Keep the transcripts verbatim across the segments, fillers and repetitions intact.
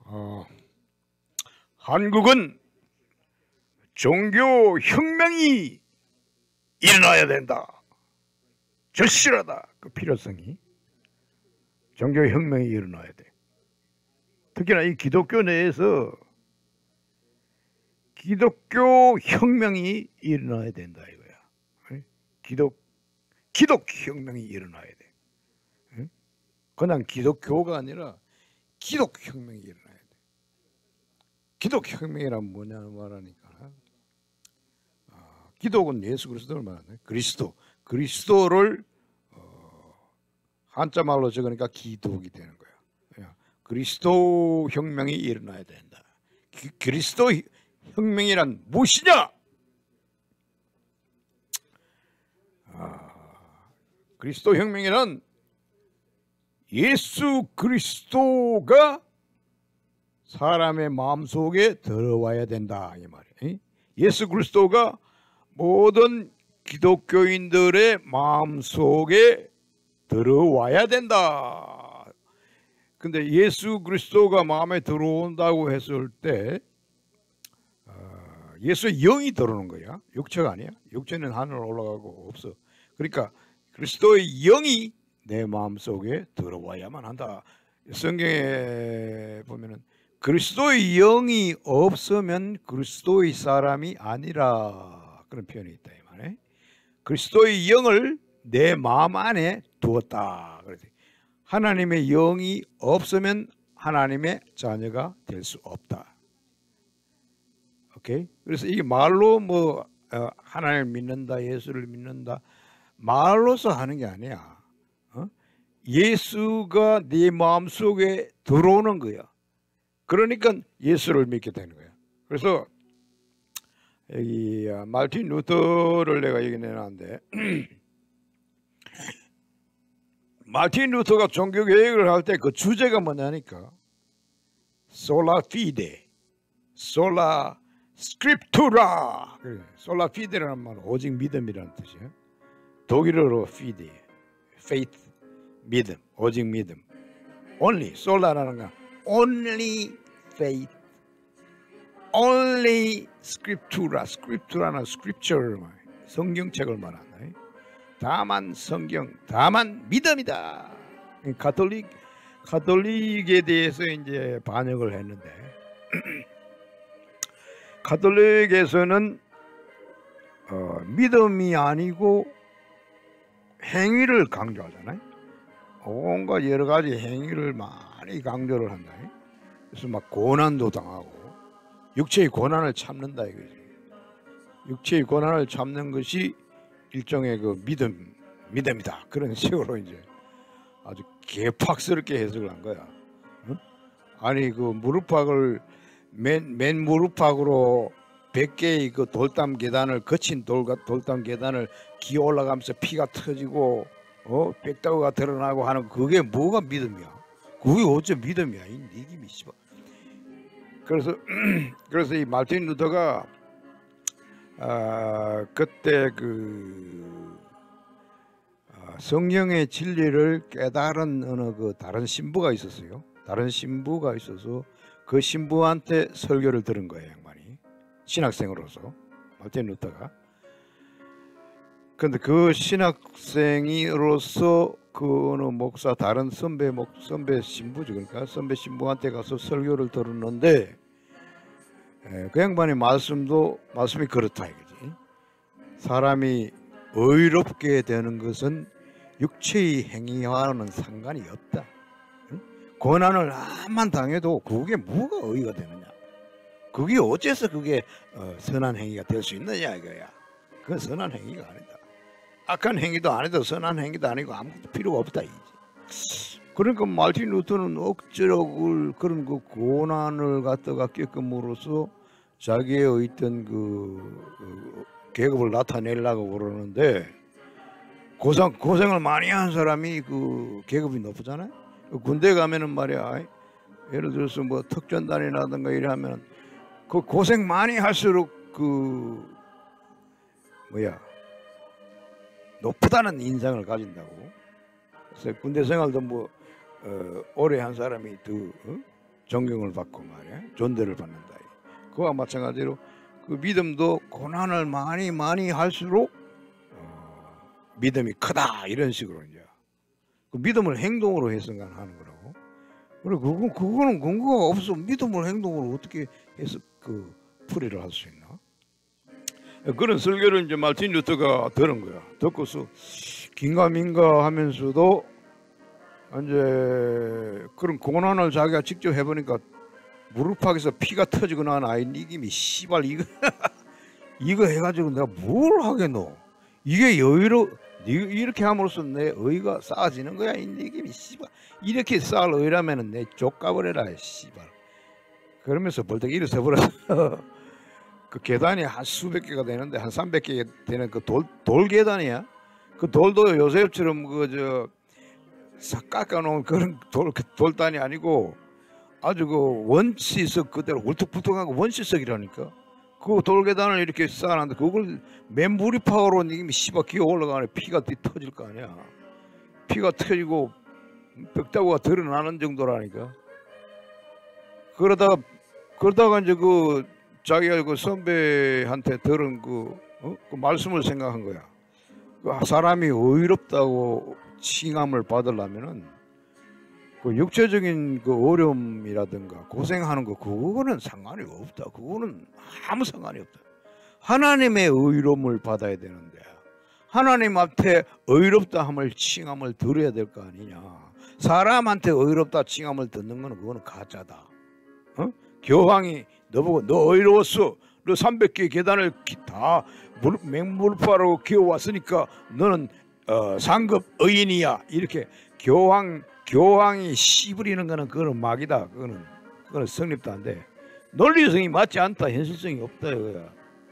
어, 한국은 종교 혁명이 일어나야 된다. 절실하다. 그 필요성이. 종교 혁명이 일어나야 돼. 특히나 이 기독교 내에서 기독교 혁명이 일어나야 된다 이거야. 기독 기독 혁명이 일어나야 돼. 그냥 기독교가 아니라 기독 혁명이 일어나야 돼. 기독 혁명이란 뭐냐 말하니까 아, 기독은 예수 그리스도를 말하네. 그리스도 그리스도를 어, 한자 말로 적으니까 기독이 되는 거야. 그리스도 혁명이 일어나야 된다. 기, 그리스도 혁명이란 무엇이냐? 아, 그리스도 혁명이란 예수 그리스도가 사람의 마음속에 들어와야 된다 이 말이에요. 예수 그리스도가 모든 기독교인들의 마음속에 들어와야 된다. 근데 예수 그리스도가 마음에 들어온다고 했을 때 어, 예수의 영이 들어오는 거야. 육체가 아니야. 육체는 하늘로 올라가고 없어. 그러니까 그리스도의 영이 내 마음속에 들어와야만 한다. 성경에 보면은 그리스도의 영이 없으면 그리스도의 사람이 아니라 그런 표현이 있다 이 말이에요. 그리스도의 영을 내 마음 안에 두었다. 그래서 하나님의 영이 없으면 하나님의 자녀가 될 수 없다. 오케이? 그래서 이게 말로 뭐 어, 하나님을 믿는다, 예수를 믿는다 말로서 하는 게 아니야. 어? 예수가 네 마음속에 들어오는 거야. 그러니까 예수를 믿게 되는 거야. 그래서 여기 말틴 루터를 내가 얘기 내놨는데 마틴 루터가 종교 개혁을 할 때 그 주제가 뭐냐니까 솔라 피데, 솔라 스크립투라. 솔라 피데라는 말은 오직 믿음이라는 뜻이에요. 독일어로 피데, faith, 믿음, 오직 믿음. only, 솔라라는 건 only faith, only scriptura. scriptura는 scripture, 성경책을 말한다. 다만 성경, 다만 믿음이다. 가톨릭, 가톨릭에 대해서 이제 반역을 했는데 가톨릭에서는 어, 믿음이 아니고 행위를 강조하잖아요. 온갖 여러 가지 행위를 많이 강조를 한다. 그래서 막 고난도 당하고 육체의 고난을 참는다 이거지. 육체의 고난을 참는 것이 일종의 그 믿음, 믿음이다. 그런 식으로 이제 아주 개팍스럽게 해석을 한 거야. 응? 아니 그 무릎팍을 맨, 맨 무릎팍으로 백 개의 그 돌담 계단을 거친 돌, 돌담 계단을 기어 올라가면서 피가 터지고 어 백다구가 드러나고 하는 그게 뭐가 믿음이야? 그게 어째 믿음이야? 이 니김이 씨발. 그래서 그래서 이 마틴 루터가 아, 그때 그 아, 성령의 진리를 깨달은 어느 그 다른 신부가 있었어요. 다른 신부가 있어서 그 신부한테 설교를 들은 거예요, 양반이. 신학생으로서 마틴 루터가. 근데 그 신학생이로서 그 어느 목사 다른 선배 목 선배 신부죠. 그러니까 선배 신부한테 가서 설교를 들었는데 에, 그 양반의 말씀도 말씀이 그렇다 이거지. 사람이 의롭게 되는 것은 육체의 행위와는 상관이 없다. 응? 고난을 암만 당해도 그게 뭐가 의의가 되느냐? 그게 어째서 그게 어, 선한 행위가 될 수 있느냐 이거야. 그건 선한 행위가 아니다. 악한 행위도 아니고 선한 행위도 아니고 아무것도 필요가 없다 이지. 그러니까 마틴 루터는 억지로 그런 그 고난을 갖다가 겪음으로써 자기의 있던 그, 그 계급을 나타내려고 그러는데 고생 고생을 많이 한 사람이 그 계급이 높잖아요. 군대 가면은 말이야. 예를 들어서 뭐 특전단이라든가 이러면 그 고생 많이 할수록 그 뭐야 높다는 인상을 가진다고. 그래서 군대 생활도 뭐 어, 오래 한 사람이 더 어? 존경을 받고 말이야 존대를 받는다. 그와 마찬가지로 그 믿음도 고난을 많이 많이 할수록 어, 믿음이 크다 이런 식으로 이제 그 믿음을 행동으로 해석하는 거라고. 그리고 그거 그거는 근거가 없어. 믿음을 행동으로 어떻게 해서 그 풀이를 할 수 있나? 그런 설교를 이제 마틴 루터가 들은 거야. 듣고서 긴가민가 하면서도 이제 그런 고난을 자기가 직접 해보니까 무릎팍에서 피가 터지고 난 아이 니김이 씨발 이거 이거 해가지고 내가 뭘 하겠노? 이게 여의로 이렇게 함으로써 내 의가 쌓아지는 거야. 이 니김이 씨발 이렇게 쌓을 의라면은 내 족가버려라 씨발. 그러면서 벌떡 일어서 버렸어. 그 계단이 한 수백 개가 되는데 한 삼백 개 되는 그 돌 돌 계단이야. 그 돌도 요셉처럼 그 저 깎아놓은 그런 돌 돌단이 아니고 아주 그 원시석 그대로 울퉁불퉁하고 원시석이라니까. 그 돌계단을 이렇게 쌓아놨는데 그걸 맨무리파워로 님이 씨발 기어 올라가네. 피가 터질 거 아니야. 피가 터지고 벽다구가 드러나는 정도라니까. 그러다가 그러다가 이제 그 자기가 그 선배한테 들은 그, 어? 그 말씀을 생각한 거야. 그 사람이 의롭다고 칭함을 받으려면은 그 육체적인 그 어려움이라든가 고생하는 거 그거는 상관이 없다. 그거는 아무 상관이 없다. 하나님의 의로움을 받아야 되는데 하나님 앞에 의롭다 함을 칭함을 들어야 될 거 아니냐. 사람한테 의롭다 칭함을 듣는 거는 그거는 가짜다. 어? 교황이 너보고 너 의로웠어. 너 삼백 개 계단을 다 맹물파로 기어왔으니까 너는 어, 상급 의인이야. 이렇게 교황 교황이 씨부리는 거는 그거는 막이다. 그거는 그거는 성립도 안 돼. 논리성이 맞지 않다. 현실성이 없다 이거야.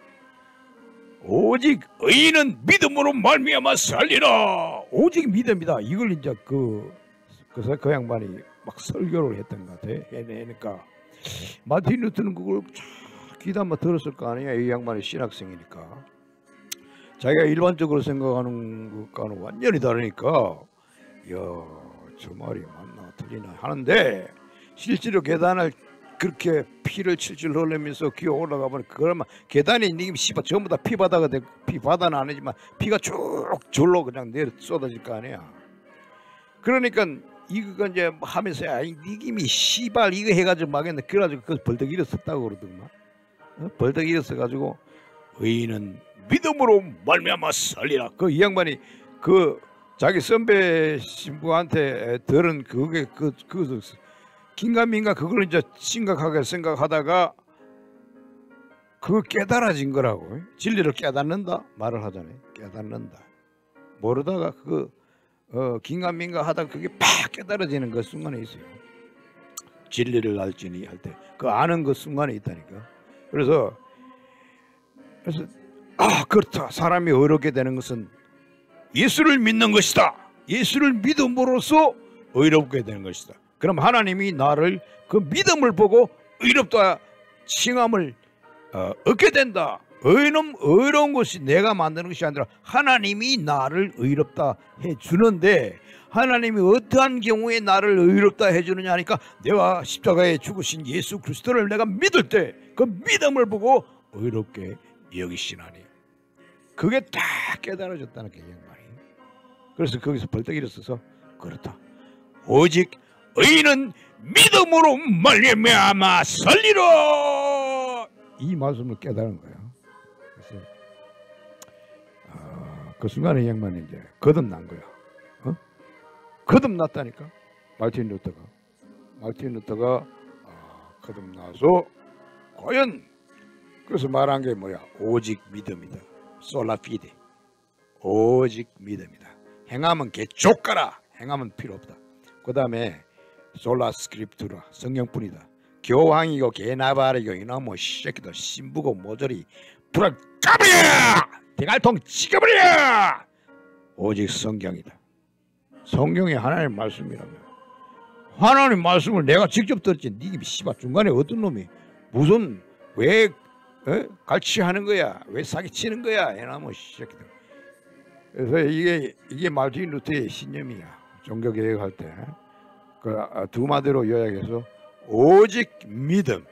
오직 의인은 믿음으로 말미암아 살리라. 오직 믿음이다. 이걸 이제 그 그래서 그 양반이 막 설교를 했던 것 같아. 해내니까 마틴 루터는 그걸 귀담아 들었을 거 아니야. 이 양반이 신학생이니까. 자기가 일반적으로 생각하는 것과는 완전히 다르니까 야, 저 말이 맞나 틀리나 하는데 실제로 계단을 그렇게 피를 칠칠 흘리면서 기어 올라가 보니 그러면 계단이 니 씨발 전부 다 피바다가 되고 피바다는 아니지만 피가 쭉 절로 그냥 내려 쏟아질 거 아니야. 그러니까 이거 이제 하면서 야, 니김이 씨발 이거 해가지고 막했는데 그래가지고 그 벌떡 일어섰다고 그러더만. 어? 벌떡 일어서가지고 의인은 믿음으로 말미암아 살리라. 그 이 양반이 그 자기 선배 신부한테 들은 그게 그 그 긴가민가 그걸 이제 심각하게 생각하다가 그 깨달아진 거라고. 진리를 깨닫는다 말을 하잖아요. 깨닫는다. 모르다가 그 어, 긴가민가 하다가 그게 팍 깨달아지는 그 순간에 있어요. 진리를 알지니 할 때 그 아는 그 순간에 있다니까. 그래서 그래서 아 그렇다. 사람이 의롭게 되는 것은 예수를 믿는 것이다. 예수를 믿음으로써 의롭게 되는 것이다. 그럼 하나님이 나를 그 믿음을 보고 의롭다 칭함을 어, 얻게 된다. 의로움, 의로운 것이 내가 만드는 것이 아니라 하나님이 나를 의롭다 해주는데 하나님이 어떠한 경우에 나를 의롭다 해주느냐 하니까 내가 십자가에 죽으신 예수 그리스도를 내가 믿을 때 그 믿음을 보고 의롭게 여기시나니. 그게 다 깨달아졌다는 게 양반이. 그래서 거기서 벌떡 일어서서 그렇다. 오직 의인은 믿음으로 말미암아 살리라. 이 말씀을 깨달은 거예요. 그래서 아, 그 순간에 이 양반이 이제 거듭난 거야. 어? 거듭났다니까. 마틴 루터가 마틴 루터가 아, 거듭나서 과연 그래서 말한 게 뭐야? 오직 믿음이다. 솔라피데. 오직 믿음이다. 행함은 개족가라. 행함은 필요 없다. 그 다음에 솔라 스크립투라. 성경뿐이다. 교황이고 개나발이고 이놈의 새끼도 신부고 모조리 불을 까버려. 대갈통 찍어버려. 오직 성경이다. 성경이 하나님의 말씀이라며. 하나님 말씀을 내가 직접 들었지. 니 씨발 중간에 어떤 놈이 무슨 왜 에? 갈취하는 거야? 왜 사기치는 거야? 이놈의 새끼들. 그래서 이게 이게 마틴 루터의 신념이야. 종교 개혁할 때 그 두 마디로 요약해서 오직 믿음,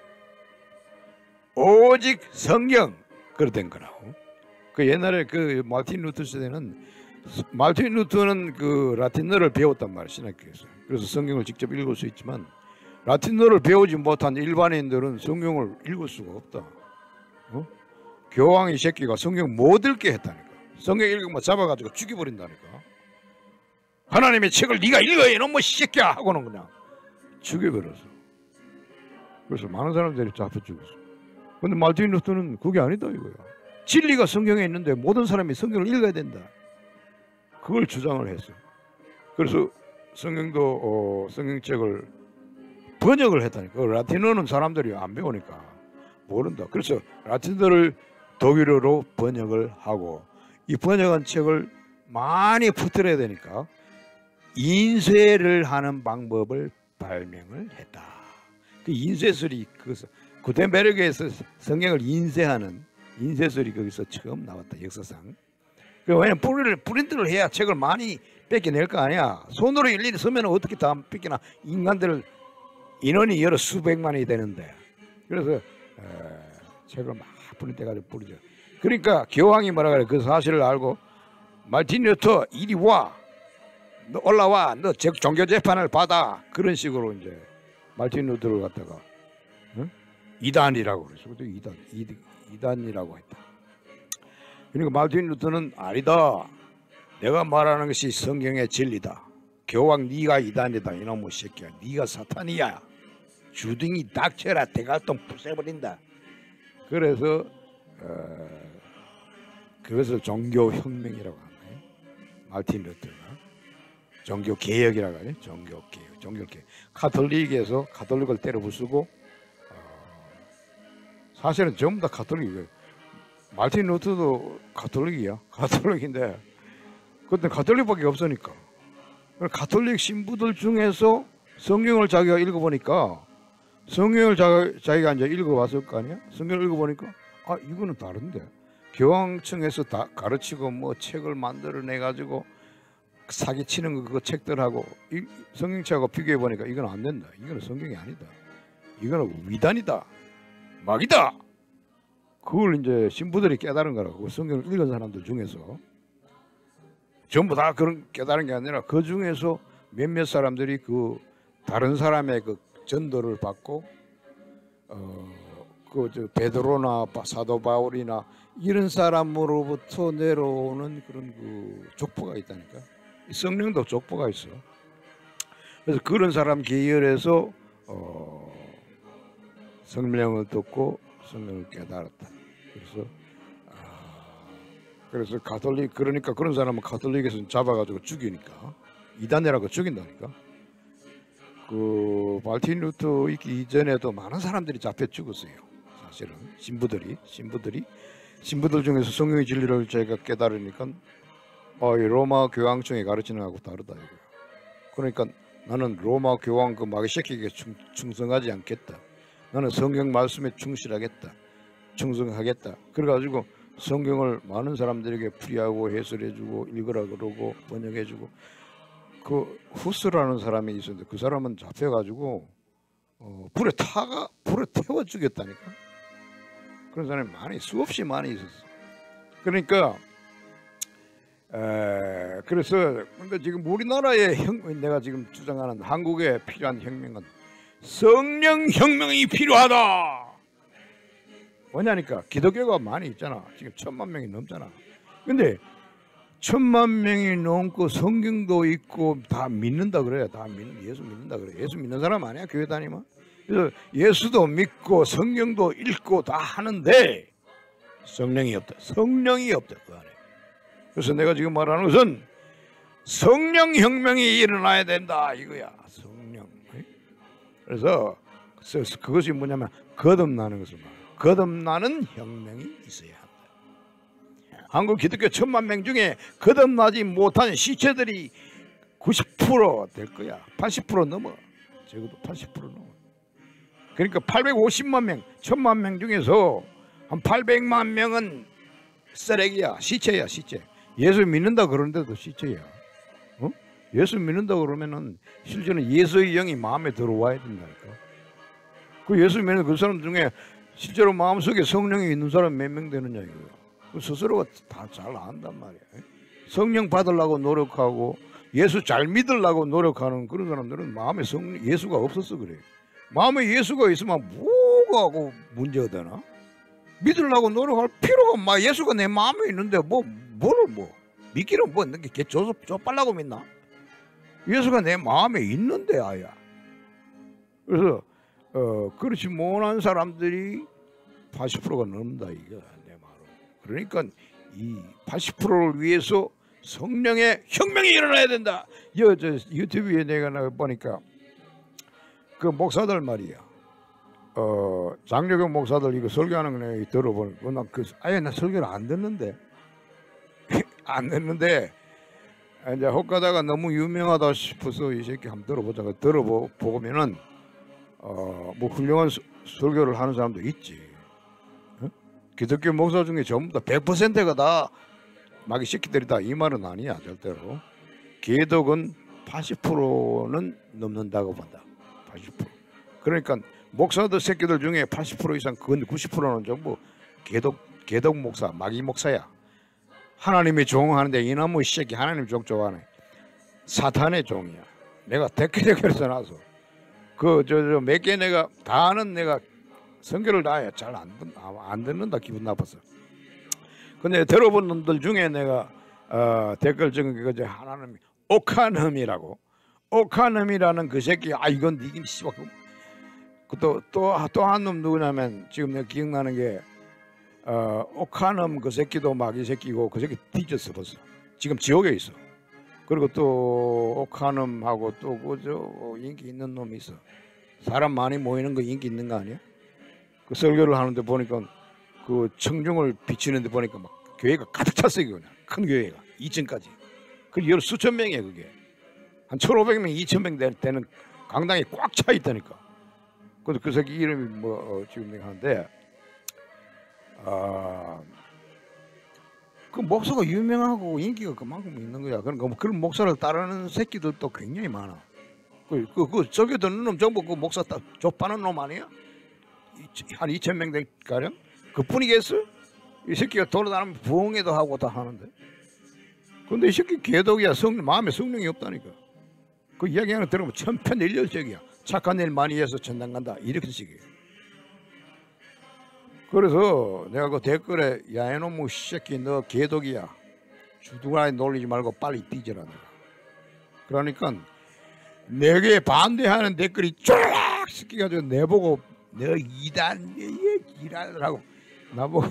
오직 성경 그랬던 거라고. 그 옛날에 그 마틴 루터 시대는 마틴 루터는 그 라틴어를 배웠단 말이야, 신학교에서. 그래서 성경을 직접 읽을 수 있지만 라틴어를 배우지 못한 일반인들은 성경을 읽을 수가 없다. 어? 교황이 새끼가 성경 못 읽게 했다니까. 성경 읽으면 잡아가지고 죽여버린다니까. 하나님의 책을 네가 읽어 이놈의 새끼야 하고는 그냥 죽여버렸어. 그래서 많은 사람들이 잡혀 죽었어. 근데 마틴 루터는 그게 아니다 이거야. 진리가 성경에 있는데 모든 사람이 성경을 읽어야 된다. 그걸 주장을 했어요. 그래서 성경도 어, 성경책을 번역을 했다니까. 라틴어는 사람들이 안 배우니까 모른다. 그래서 라틴어를 독일어로 번역을 하고 이 번역한 책을 많이 퍼뜨려야 되니까 인쇄를 하는 방법을 발명을 했다. 그 인쇄술이 그것을 구텐베르크에서 성경을 인쇄하는 인쇄술이 거기서 처음 나왔다. 역사상. 왜냐면 프린트를, 프린트를 해야 책을 많이 뺏겨낼 거 아니야. 손으로 일일이 쓰면 어떻게 다 뺏기나. 인간들 인원이 여러 수백만이 되는데. 그래서 에, 책을 막 프린트해가지고 뿌리죠. 그러니까 교황이 뭐라 그래. 그 사실을 알고 마틴 루터 이리 와. 너 올라와. 너 종교 재판을 받아. 그런 식으로 이제 마틴 루터를 갖다가 응? 이단이라고 그랬어. 그때 이단, 이단, 이단이라고 했다. 그러니까 마틴 루터는 아니다. 내가 말하는 것이 성경의 진리다. 교황 네가 이단이다. 이놈의 새끼야. 네가 사탄이야. 주둥이 닥쳐라. 대갈통 부숴버린다. 그래서 어, 그것을 종교혁명이라고 하는 거예요. 마틴 루터가. 종교개혁이라고 하죠. 종교개혁. 종교개혁. 카톨릭에서 카톨릭을 때려 부수고 어, 사실은 전부 다 카톨릭이에요. 마틴 루터도 카톨릭이야. 카톨릭인데 그때 카톨릭밖에 없으니까 카톨릭 신부들 중에서 성경을 자기가 읽어보니까 성경을 자, 자기가 이제 읽어봤을 거 아니야? 성경을 읽어보니까 아 이거는 다른데 교황청에서 다 가르치고 뭐 책을 만들어내 가지고 사기치는 거 그거 책들하고 이, 성경책하고 비교해 보니까 이건 안 된다. 이거는 성경이 아니다. 이거는 위단이다. 막이다. 그걸 이제 신부들이 깨달은 거라고. 성경을 읽은 사람들 중에서 전부 다 그런 깨달은 게 아니라 그 중에서 몇몇 사람들이 그 다른 사람의 그 전도를 받고 어그 저 베드로나 사도 바울이나 이런 사람으로부터 내려오는 그런 그 족보가 있다니까. 성령도 족보가 있어. 그래서 그런 사람 계열에서 어 성령을 듣고 성령을 깨달았다. 그래서 아, 그래서 가톨릭 그러니까 그런 사람은 가톨릭에서 잡아가지고 죽이니까 이단이라고 죽인다니까. 그 마틴 루터 있기 이전에도 많은 사람들이 잡혀 죽었어요. 사실은 신부들이 신부들이 신부들 중에서 성경의 진리를 제가 깨달으니까 어, 이 로마 교황청이 가르치는 거하고 다르다 이거야. 그러니까 나는 로마 교황 그 마귀새끼에게 충성하지 않겠다. 나는 성경 말씀에 충실하겠다. 충성하겠다. 그래가지고 성경을 많은 사람들에게 풀이하고 해설해주고 읽으라 그러고 번역해주고 그 후스라는 사람이 있었는데 그 사람은 잡혀가지고 어, 불에 타가 불에 태워 죽였다니까. 그런 사람이 많이 수없이 많이 있었어. 그러니까 에, 그래서 근데 지금 우리나라의 형 내가 지금 주장하는 한국에 필요한 혁명은 성령 혁명이 필요하다. 뭐냐니까 기독교가 많이 있잖아. 지금 천만 명이 넘잖아. 근데 천만 명이 넘고 성경도 있고 다 믿는다 그래요. 다 믿는 예수 믿는다 그래. 예수 믿는 사람 아니야 교회 다니면. 그래서 예수도 믿고 성경도 읽고 다 하는데 성령이 없다. 성령이 없다 그 안에. 그래서 내가 지금 말하는 것은 성령 혁명이 일어나야 된다 이거야. 성령. 그래서 그것이 뭐냐면 거듭나는 것을 말해. 거듭나는 혁명이 있어야 한다. 한국 기독교 천만 명 중에 거듭나지 못한 시체들이 구십 퍼센트 될 거야. 팔십 퍼센트 넘어. 적어도 팔십 퍼센트 넘어. 그러니까 팔백오십만 명, 천만 명 중에서 한 팔백만 명은 쓰레기야. 시체야, 시체. 예수 믿는다 그러는데도 시체야. 어? 예수 믿는다 그러면은 실제는 예수의 영이 마음에 들어와야 된다니까. 그 예수 믿는 그 사람 중에 실제로 마음속에 성령이 있는 사람 몇 명 되느냐 이거예요. 그 스스로가 다 잘 안단 말이에요. 성령 받으려고 노력하고 예수 잘 믿으려고 노력하는 그런 사람들은 마음에 성 예수가 없어서 그래요. 마음에 예수가 있으면 뭐가 문제가 되나? 믿으려고 노력할 필요가 막 예수가 내 마음에 있는데 뭐 뭐를 뭐 믿기는 뭐 걔 줘서 줘빨라고 믿나? 예수가 내 마음에 있는데 아야. 그래서 어 그렇지 못한 사람들이 팔십 퍼센트가 넘는다 이거 내 말로. 그러니까 이 팔십 퍼센트를 위해서 성령의 혁명이 일어나야 된다. 여 저 유튜브에 내가 나 보니까 그 목사들 말이야. 어 장로교 목사들 이거 설교하는 거 내가 들어보니까 나 그 아예 나 설교를 안 듣는데 안 듣는데 이제 혹가다가 너무 유명하다 싶어서 이 새끼 한번 들어보자. 들어보면은 어 뭐 훌륭한 서, 설교를 하는 사람도 있지. 어? 기독교 목사 중에 전부 다 백 퍼센트가 다 마귀 새끼들이다 이 말은 아니야 절대로. 개독은 팔십 퍼센트는 넘는다고 본다. 팔십 퍼센트. 그러니까 목사들 새끼들 중에 팔십 퍼센트 이상 근 구십 퍼센트는 전부 개독 개독 목사 마귀 목사야. 하나님의 종하는데 이놈의 새끼 하나님 종 좋아하네. 사탄의 종이야. 내가 대개대개에서 나서 그 저 저 몇 개 내가 다는 내가 성교를 다 해 잘 안 안 듣는다 기분 나빠서. 근데 들어본 놈들 중에 내가 어, 댓글 적은 게 그저 하나님 오카놈이라고 오카놈이라는 그 새끼 아 이건 니긴 씨발 또또 한 놈 누구냐면 지금 내가 기억나는 게 어, 오카놈 그 새끼도 마귀 새끼고 그 새끼 뒤졌어 벌써. 지금 지옥에 있어. 그리고 또 오카놈하고 또 그저 인기 있는 놈이 있어. 사람 많이 모이는 거 인기 있는 거 아니야? 그 설교를 하는데 보니까 그 청중을 비치는데 보니까 막 교회가 가득 찼어요. 그냥 큰 교회가 이천 까지. 그 열 수천 명이야 그게. 한 천오백 명, 이천 명 되는 강당이 꽉 차 있다니까. 근데 그 새끼 이름이 뭐 어, 지금 내가 하는데 아, 그 목사가 유명하고 인기가 그만큼 있는 거야. 그러니까 뭐 그런 목사를 따르는 새끼들도 굉장히 많아. 그, 그, 그 저기 듣는 놈 전부 그 목사 따, 좁아는 놈 아니야? 한 이천 명 가량? 그뿐이겠어? 이 새끼가 돌아다니면 부흥회도 하고 다 하는데. 근데 이 새끼 개독이야. 성, 마음에 성령이 없다니까. 그 이야기하는 거 들으면 천편일률적이야. 착한 일 많이 해서 천당 간다. 이렇게 식이에요. 그래서 내가 그 댓글에 야 이놈의 새끼 너 개독이야. 주둥아리 놀리지 말고 빨리 뒤져라. 그러니까 내게 반대하는 댓글이 쫙 섞여가지고 내보고 너 이단 이라라고 나보고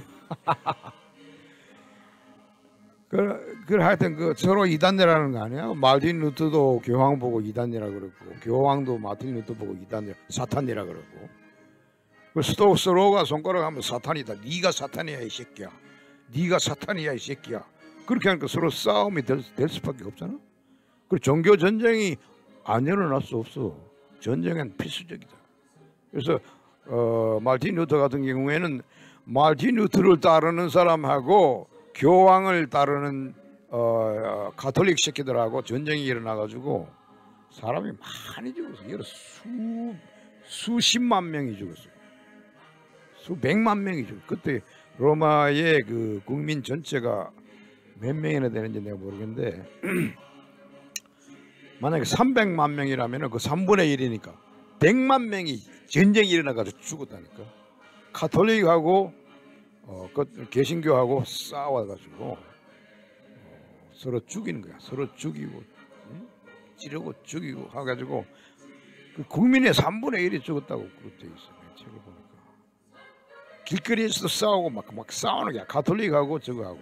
그, 그 하여튼 그 서로 이단이라는 거 아니야? 마틴 루터도 교황 보고 이단이라 그러고 교황도 마틴 루터 보고 이단이라 사탄이라 그러고 그 스토 서로가 손가락 하면 사탄이다. 네가 사탄이야 이 새끼야. 네가 사탄이야 이 새끼야. 그렇게 하니까 서로 싸움이 될, 될 수밖에 없잖아. 그 종교 전쟁이 안 일어날 수 없어. 전쟁은 필수적이다. 그래서 어, 마틴 루터 같은 경우에는 마틴 루터를 따르는 사람하고 교황을 따르는 어, 가톨릭 새끼들하고 전쟁이 일어나가지고 사람이 많이 죽었어. 여러 수 수십만 명이 죽었어요. 수백만 명이 죽었어. 그때 로마의 그 국민 전체가 몇 명이나 되는지 내가 모르겠는데 만약에 삼백만 명이라면 그 삼분의 일이니까 백만 명이 전쟁이 일어나가지고 죽었다니까. 가톨릭하고 어, 그 개신교하고 싸워가지고 어, 서로 죽이는 거야. 서로 죽이고 응? 찌르고 죽이고 해가지고 그 국민의 삼분의 일이 죽었다고 그렇게 돼 있어. 책을 보니까 길거리에서도 싸우고 막, 막 싸우는 거야. 가톨릭하고 저거하고.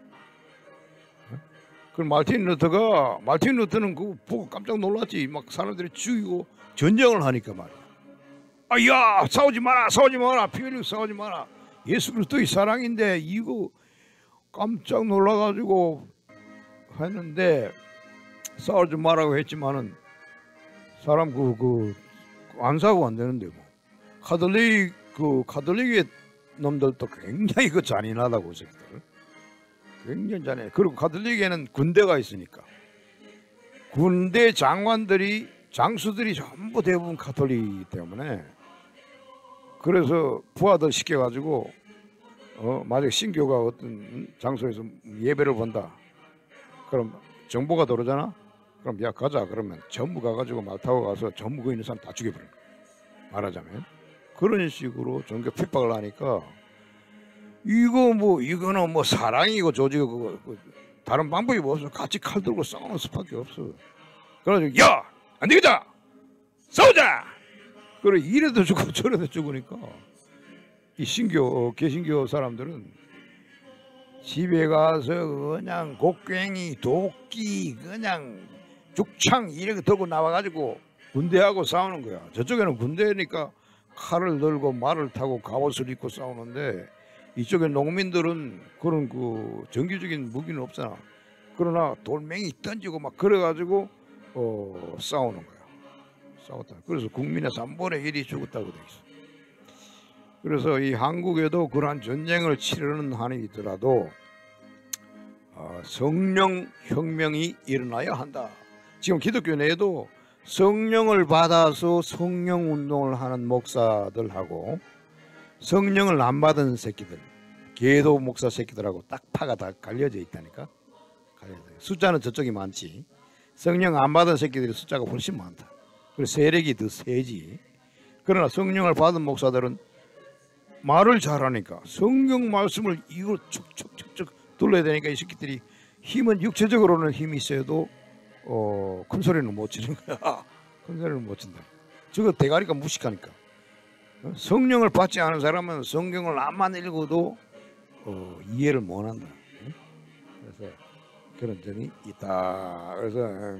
그 마틴 루터가 마틴 루터는 그거 보고 깜짝 놀랐지. 막 사람들이 죽이고 전쟁을 하니까 말이야. 아야 싸우지 마라, 싸우지 마라, 피 흘리고 싸우지 마라. 예수 그리스도의 사랑인데 이거 깜짝 놀라가지고 했는데 싸우지 마라고 했지만은 사람 그 그 안 사고 안 되는데 뭐 카톨릭 그 카톨릭의 놈들도 굉장히 그 잔인하다고 새끼들. 굉장히 잔인해. 그리고 카톨릭에는 군대가 있으니까 군대 장관들이 장수들이 전부 대부분 카톨릭이기 때문에 그래서 부하들 시켜가지고 어 만약 신교가 어떤 장소에서 예배를 본다. 그럼 정보가 들어오잖아. 그럼 야 가자 그러면 전부 가가지고 말 타고 가서 전부 그 있는 사람 다 죽여버려. 말하자면 그런 식으로 종교 핍박을 하니까 이거 뭐 이거는 뭐 사랑이고 조직이고 그 다른 방법이 뭐 없어. 같이 칼 들고 싸우는 수밖에 없어. 그래가지고 야 안 되겠다 싸우자. 그래 이래도 죽고 저래도 죽으니까 이 신교 개신교 사람들은 집에 가서 그냥 곡괭이 도끼 그냥 죽창 이렇게 들고 나와가지고 군대하고 싸우는 거야. 저쪽에는 군대니까 칼을 들고 말을 타고 갑옷을 입고 싸우는데 이쪽에 농민들은 그런 그 정규적인 무기는 없잖아. 그러나 돌멩이 던지고 막 그래가지고 어 싸우는 거야. 싸웠다. 그래서 국민의 삼분의 일이 죽었다고 돼 있어. 그래서 이 한국에도 그러한 전쟁을 치르는 한이 있더라도 어, 성령 혁명이 일어나야 한다. 지금 기독교 내에도 성령을 받아서 성령 운동을 하는 목사들하고 성령을 안 받은 새끼들, 개도 목사 새끼들하고 딱 파가 다 갈려져 있다니까. 갈려져. 숫자는 저쪽이 많지. 성령 안 받은 새끼들이 숫자가 훨씬 많다. 그리고 세력이 더 세지. 그러나 성령을 받은 목사들은 말을 잘하니까 성경 말씀을 이거 척척척척 둘러야 되니까 이 새끼들이 힘은 육체적으로는 힘이 있어도 어, 큰 소리는 못 치는 거야. 큰 소리는 못 친다. 저거 대가리가 무식하니까. 성령을 받지 않은 사람은 성경을 암만 읽어도 어, 이해를 못한다. 그래서 그런 점이 있다. 그래서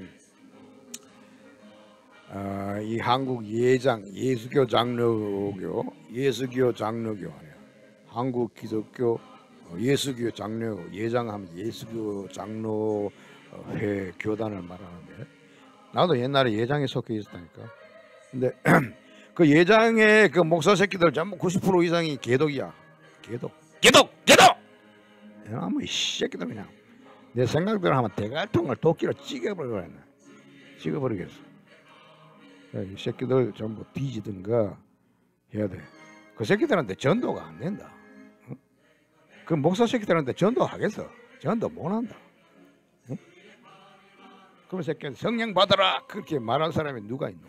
어, 이 한국 예장 예수교 장로교 예수교 장로교 아니야. 한국 기독교 예수교 장로 예장하면 예수교 장로회 교단을 말하는데 나도 옛날에 예장에 속해 있었다니까. 근데 그 예장의 그 목사 새끼들 전부 구십 퍼센트 이상이 개독이야. 개독, 개독, 개독. 아무 이 새끼들 그냥 내 생각대로 하면 대갈통을 도끼로 찍어버리겠네. 찍어버리겠어. 이 새끼들 전부 뒤지든가 해야 돼. 그 새끼들한테 전도가 안 된다. 응? 그 목사 새끼들한테 전도하겠어? 전도 못한다. 응? 그 새끼는 성령 받아라 그렇게 말한 사람이 누가 있노?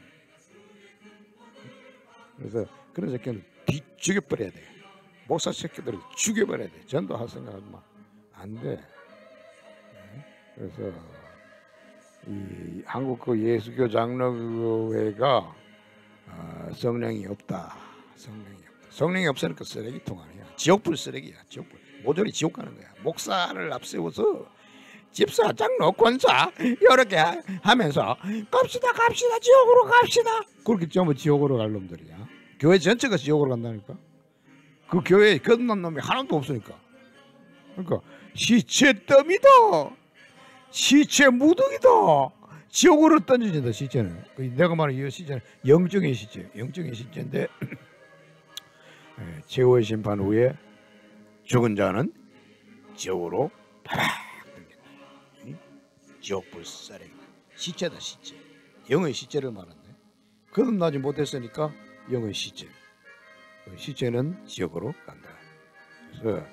그래서 그런 새끼는 뒤 죽여버려야 돼. 목사 새끼들을 죽여버려야 돼. 전도할 생각하면 안 돼. 그래서 이 한국 그 예수교 장로회가 어, 성령이 없다. 성령이 없다. 성령이 없으니까 쓰레기통 아니야. 지옥불 쓰레기야. 지옥불. 모조리 지옥 가는 거야. 목사를 앞세워서 집사, 장로, 권사 이렇게 하면서 갑시다 갑시다 지옥으로 갑시다. 그렇게 전부 지옥으로 갈 놈들이야. 교회 전체가 지옥으로 간다니까. 그 교회에 끝난 놈이 하나도 없으니까. 그러니까 시체 뜸이다. 시체 무덤이다. 지옥으로 던져진다. 시체는 내가 말하는 이 시체는 영적인 시체, 영적인 시체인데 최후의 심판 후에 죽은 자는 지옥으로 바락 던진다. 지옥불 쓰레기. 시체다 시체. 영의 시체를 말하네. 거듭나지 못했으니까 영의 시체. 시체는 지옥으로 간다. 그래서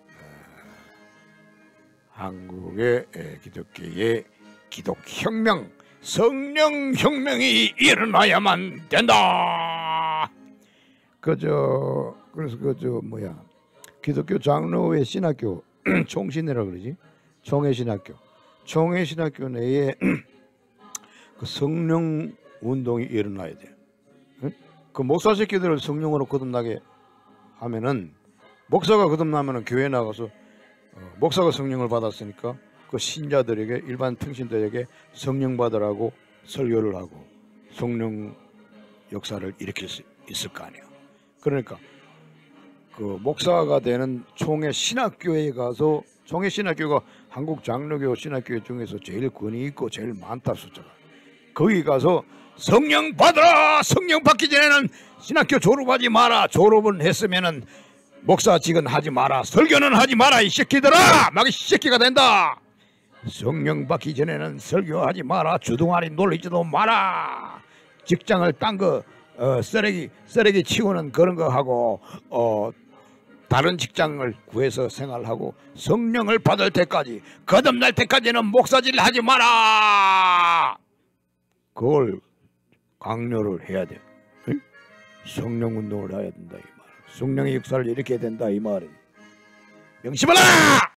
한국의 기독교의 기독혁명, 성령혁명이 일어나야만 된다. 그저 그래서 그저 뭐야 기독교 장로회 신학교 총신회라 그러지. 총회신학교, 총회신학교 내에 그 성령 운동이 일어나야 돼. 그 목사 새끼들을 성령으로 거듭나게 하면은 목사가 거듭나면은 교회 나가서 어, 목사가 성령을 받았으니까 그 신자들에게 일반 평신들에게 성령 받으라고 설교를 하고 성령 역사를 일으킬 수 있을 거 아니야. 그러니까 그 목사가 되는 총회 신학교에 가서 총회 신학교가 한국 장로교 신학교 중에서 제일 권위 있고 제일 많다 숫자가. 거기 가서 성령 받으라. 성령 받기 전에는 신학교 졸업하지 마라. 졸업은 했으면은 목사직은 하지 마라. 설교는 하지 마라. 이 새끼들아. 막 이 새끼가 된다. 성령 받기 전에는 설교하지 마라. 주둥아리 놀리지도 마라. 직장을 딴 거 어, 쓰레기 쓰레기 치우는 그런 거 하고 어, 다른 직장을 구해서 생활하고 성령을 받을 때까지 거듭날 때까지는 목사질 하지 마라. 그걸 강요를 해야 돼. 응? 성령 운동을 해야 된다 이 말. 성령의 역사를 일으켜야 된다 이 말이. 명심하라.